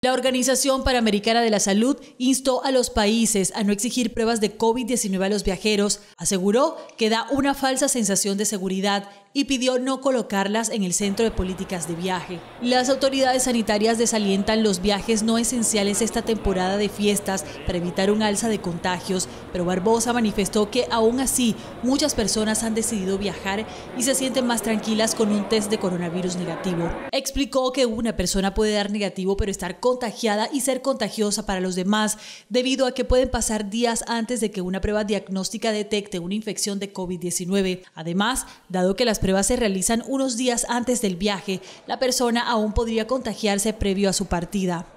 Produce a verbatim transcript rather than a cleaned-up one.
La Organización Panamericana de la Salud instó a los países a no exigir pruebas de COVID diecinueve a los viajeros, aseguró que da una falsa sensación de seguridad y pidió no colocarlas en el centro de políticas de viaje. Las autoridades sanitarias desalientan los viajes no esenciales esta temporada de fiestas para evitar un alza de contagios, pero Barbosa manifestó que aún así muchas personas han decidido viajar y se sienten más tranquilas con un test de coronavirus negativo. Explicó que una persona puede dar negativo pero estar contagiada y ser contagiosa para los demás, debido a que pueden pasar días antes de que una prueba diagnóstica detecte una infección de COVID diecinueve. Además, dado que las pruebas se realizan unos días antes del viaje, la persona aún podría contagiarse previo a su partida.